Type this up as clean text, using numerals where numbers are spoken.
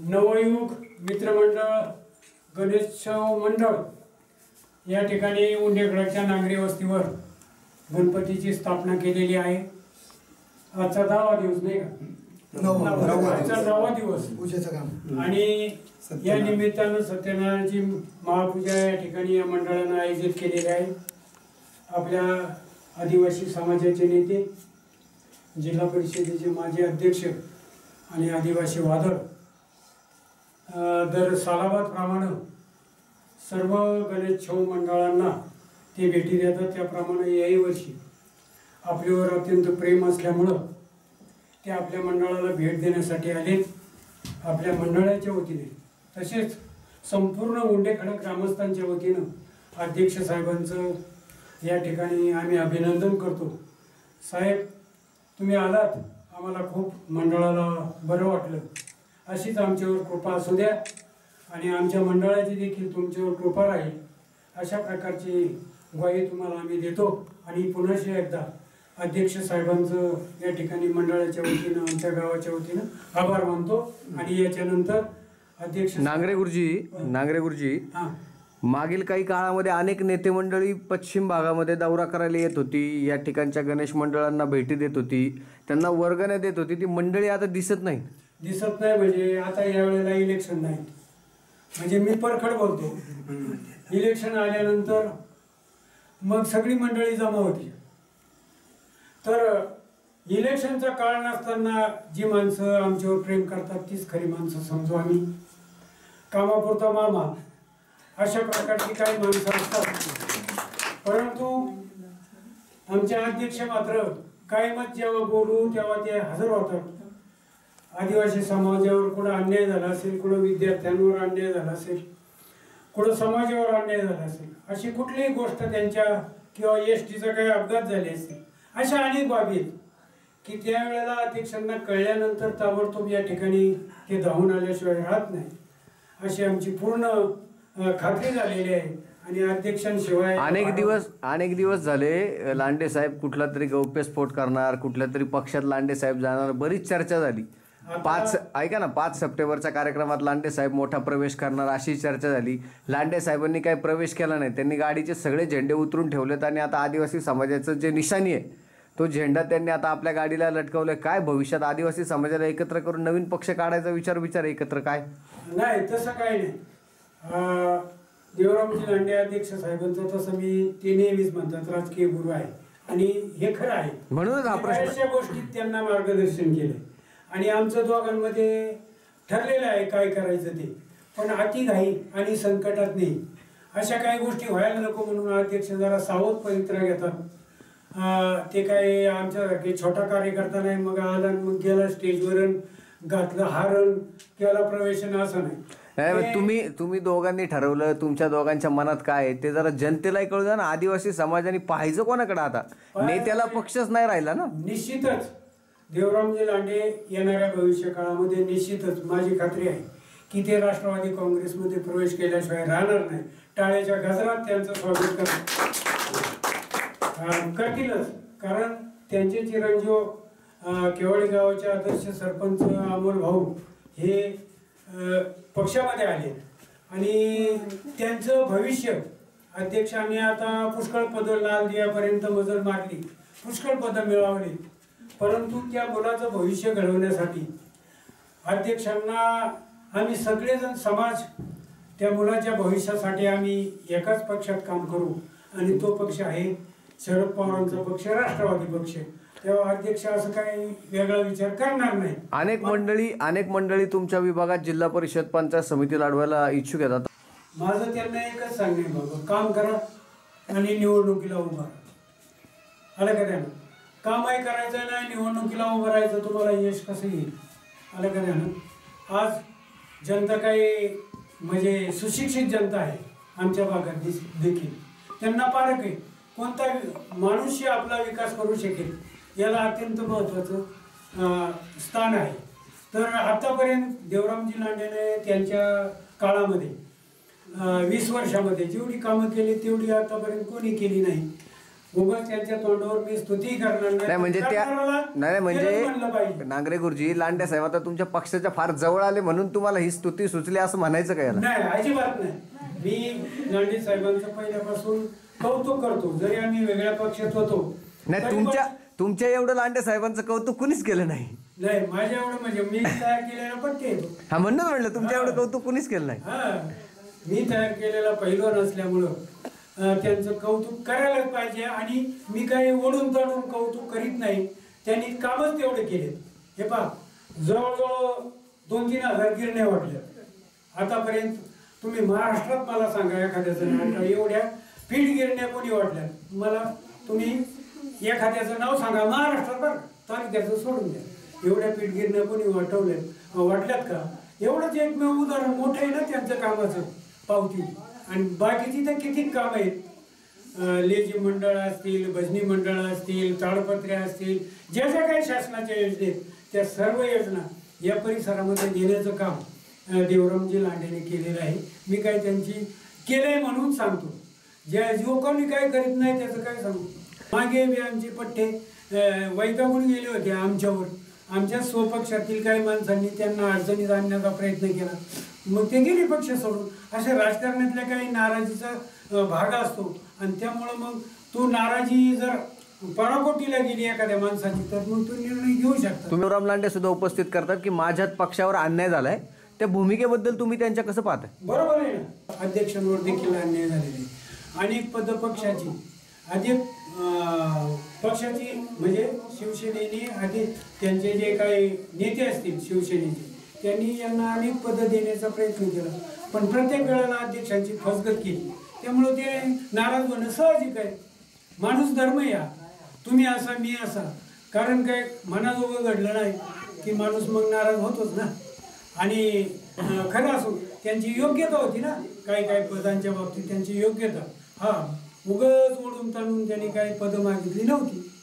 नवयुग मित्रमंडळ गणेशोत्सव मंडळ या ठिकाणी उंडेखळाच्या नांगरे वस्तीवर गणपतीची स्थापना केलेली आहे। आजचा 10वा दिवस नाही का? आजचा 10वा दिवस पूजेचं काम आणि या निमित्तानं सत्यनारायणाची महापूजा या ठिकाणी या मंडळानं आयोजित केलेली आहे। आपल्या आदिवासी समाजाचे नेते, जिल्हा परिषदेचे माजी अध्यक्ष आणि आदिवासी वादळ दर सालाबादप्रमाणे सर्व गणेशोत्सव मंडळांना ते भेटी देतात। त्याप्रमाणे याही वर्षी आपल्यावर अत्यंत प्रेम असल्यामुळं ते आपल्या मंडळाला भेट देण्यासाठी आले। आपल्या मंडळाच्या वतीने तसेच संपूर्ण उंडेखळक ग्रामस्थांच्या वतीनं अध्यक्ष साहेबांचं या ठिकाणी आम्ही अभिनंदन करतो। साहेब, तुम्ही आलात, आम्हाला खूप मंडळाला बरं वाटलं। अशीच आमच्यावर कृपा असू द्या आणि आमच्या मंडळाची देखील तुमच्यावर कृपा राहील अशा प्रकारची ग्वाही तुम्हाला आम्ही देतो। आणि पुन्हा एकदा अध्यक्ष साहेबांचं या ठिकाणी मंडळाच्या वतीनं आमच्या गावाच्या वतीनं आभार मानतो। आणि याच्यानंतर अध्यक्ष नांगरे गुरुजी मागील काही काळामध्ये अनेक नेते मंडळी पश्चिम भागामध्ये दौरा करायला येत होती, या ठिकाणच्या गणेश मंडळांना भेटी देत होती, त्यांना वर्गण्या देत होती। ती मंडळी आता दिसत नाही म्हणजे आता यावेळेला इलेक्शन नाही, म्हणजे मी परखड बोलतो, इलेक्शन आल्यानंतर मग सगळी मंडळी जमा होती। तर इलेक्शनचा काळ नसताना जी माणसं आमच्यावर प्रेम करतात तीच खरी माणसं समजू आम्ही। कामापुरता मामा अशा प्रकारची काही माणसं असतात, परंतु आमचे अध्यक्ष मात्र कायमच जेव्हा बोलू तेव्हा ते हजर होतात। आदिवासी समाजावर कुठं अन्याय झाला असेल, कुठं विद्यार्थ्यांवर अन्याय झाला असेल, कुठं समाजावर अन्याय झाला असेल, अशी कुठलीही गोष्ट त्यांच्या किंवा एसटीचा काही अपघात झाले असेल, अशा अनेक बाबी आहेत की त्यावेळेला अध्यक्षांना कळल्यानंतर ताबडतोब या ठिकाणी ते धावून आल्याशिवाय राहत नाही, अशी आमची पूर्ण खात्री झालेली आहे। आणि अध्यक्षांशिवाय अनेक दिवस झाले लांडे साहेब कुठला तरी गौप्यस्फोट करणार, कुठल्या तरी पक्षात लांडे साहेब जाणार, बरीच चर्चा झाली। 5 सप्टेंबरच्या कार्यक्रमात लांडे साहेब मोठा प्रवेश करणार अशी चर्चा झाली। लांडे साहेबांनी काही प्रवेश केला नाही, त्यांनी गाडीचे सगळे झेंडे उतरून ठेवलेत आणि आता आदिवासी समाजाचं जे निशाणी आहे तो झेंडा त्यांनी आता आपल्या गाडीला लटकवलाय। काय भविष्यात आदिवासी समाजाला एकत्र करून नवीन पक्ष काढायचा विचार एकत्र काय नाही? तसं काही नाही। देवरामजी लांडे अध्यक्ष साहेबांचं तसं ते नेहमीच म्हणतात राजकीय गुरु आहे आणि हे खरं आहे, म्हणूनच हा प्रश्न गोष्टीत त्यांना मार्गदर्शन केलं आणि आमचं दोघांमध्ये ठरलेलं आहे काय करायचं ते। पण अतिघाई आणि संकटात नाही अशा काही गोष्टी व्हायला नको म्हणून अध्यक्ष जरा सावध पवित्रा घेतात। ते काय आमच्यासारखे छोटा कार्यकर्ता नाही, मग आला मग गेला स्टेजवर घातलं हारण केला प्रवेशन असं नाही। तुम्ही दोघांनी ठरवलं, तुमच्या दोघांच्या मनात काय आहे ते जरा जनतेलाही कळू द्या ना। आदिवासी समाजाने पाहायचं कोणाकडे, आता नेत्याला पक्षच नाही राहिला ना। निश्चितच देवरामजी लांडे येणाऱ्या भविष्य काळामध्ये निश्चितच माझी खात्री आहे की ते राष्ट्रवादी काँग्रेसमध्ये प्रवेश केल्याशिवाय राहणार नाही। टाळ्याच्या गजरात त्यांचं स्वागत करतीलच, कारण त्यांचे चिरंजीव केवळी गावाचे आदर्श सरपंच अमोल भाऊ हे पक्षामध्ये आले आणि त्यांचं भविष्य अध्यक्षांनी आता पुष्कळ पदं लाल दिव्यापर्यंत मजल मारली, पुष्कळ पदं मिळवली, परंतु त्या मुलाचं भविष्य घडवण्यासाठी अध्यक्षांना आम्ही सगळेजण समाज त्या मुलाच्या भविष्यासाठी आम्ही एकाच पक्षात काम करू आणि तो पक्ष आहे शरद पवारांचा पक्ष, राष्ट्रवादी पक्ष। तेव्हा अध्यक्ष असं काही वेगळा विचार करणार नाही। अनेक मंडळी तुमच्या विभागात जिल्हा परिषद पंचायत समिती लढवायला इच्छुक आहेत। माझं त्यांना एकच सांगणे, बाबा काम करा आणि निवडणुकीला उभा राहा। आलं का त्यानं? कामही करायचं नाही, निवडणुकीला उभं राहायचं, तुम्हाला यश कसं येईल? आलं का त्यानं? आज जनता काही म्हणजे सुशिक्षित जनता आहे आमच्या भागात देखील, त्यांना पारख आहे कोणता मनुष्य आपला विकास करू शकेल याला अत्यंत महत्त्वाचं स्थान आहे। तर आतापर्यंत देवरामजी लांडेने त्यांच्या काळामध्ये 20 वर्षामध्ये जेवढी कामं केली तेवढी आतापर्यंत कोणी केली नाही। उगाच त्यांच्या तोंडावर मी स्तुती करणार नाही म्हणजे त्या करणाऱ्याला नाही केलंच म्हणलं म्हणजे पाहिजे. नांगरे गुरुजी, लांडे साहेब आता तुमच्या पक्षाच्या फार जवळ आले म्हणून तुम्हाला ही स्तुती सुचली असं म्हणायचं का याला? नाही, अजिबात नाही. मी लांडे साहेबांचं पहिल्यापासून कौतुक करतो, जरी आम्ही वेगळ्या पक्षात होतो. नाही, तरी पण- तुमच्या एवढं लांडे साहेबांचं कौतुक कुणीच केलं नाही. नाही, माझ्या एवढं म्हणजे मी तयार केलेला पट्टे येतो. हा म्हणून म्हणलं तुमच्या एवढं कौतुक कुणीच केलं नाही. हा, मी तयार केलेला पैलवान असल्यामुळं त्यांचं कौतुक करायलाच पाहिजे. आणि मी काही ओढून तडून कौतुक करीत नाही, त्यांनी कामच तेवढे केले. हे पहा, जवळजवळ 2-3 हजार गिरण्या वाटल्या आतापर्यंत. तुम्ही महाराष्ट्रात मला सांगा एखाद्याचं नाव का एवढ्या पीठ गिरण्या कोणी वाटल्या? मला तुम्ही एखाद्याचं नाव सांगा महाराष्ट्रात, बरं तालुक्याचं सोडून द्या. एवढ्या पीठ गिरण्या कोणी वाटल्यात का? एवढंच एकमेव उदाहरण मोठं आहे ना त्यांचं कामाचं पावती. आणि बाकीची तर किती काम आहेत. लेझी मंडळ असतील, भजनी मंडळ असतील, ताडपत्रे असतील, ज्या ज्या काही शासनाच्या योजना आहेत त्या सर्व योजना या परिसरामध्ये देण्याचं काम देवरामजी लांडेने केलेलं आहे. मी काय त्यांची केलंय म्हणून सांगतो. जो कोणी काय करीत नाही त्याचं काय सांगू. मागे बी आमचे पट्टे वैतागून गेले होते आमच्यावर. आमच्या स्वपक्षातील काही माणसांनी त्यांना अडचणीत आणण्याचा प्रयत्न केला, मग ते गेले पक्ष सोडून. अशा राजकारणातल्या काही नाराजीचा भाग असतो आणि त्यामुळं मग तो नाराजी जर पराकोटीला गेली एखाद्या माणसाची तर मग तो निर्णय घेऊ शकता. तुम्ही राम लांडे सुद्धा उपस्थित करतात की माझ्याच पक्षावर अन्याय झालाय, त्या भूमिकेबद्दल तुम्ही त्यांच्या कसं पाहताय? बरोबर आहे ना, अध्यक्षांवर देखील अन्याय झालेले. अनेक पद पक्षाची अधिक पक्षाची म्हणजे शिवसेनेने आधी त्यांचे जे काही नेते असतील शिवसेनेचे त्यांनी यांना अनेक पदं देण्याचा प्रयत्न केला, पण प्रत्येक वेळेला अध्यक्षांची फसगत केली. त्यामुळं ते नाराज होणं साहजिक आहे. माणूस धर्म या, तुम्ही असा मी असा, कारण काय मनाजोगं घडलं नाही की माणूस मग नाराज होतोच ना. आणि खरं असो त्यांची योग्यता होती ना, काही काही पदांच्या बाबतीत त्यांची योग्यता. हा, उगाच ओढून ताणून त्यांनी काही पदं मागितली नव्हती.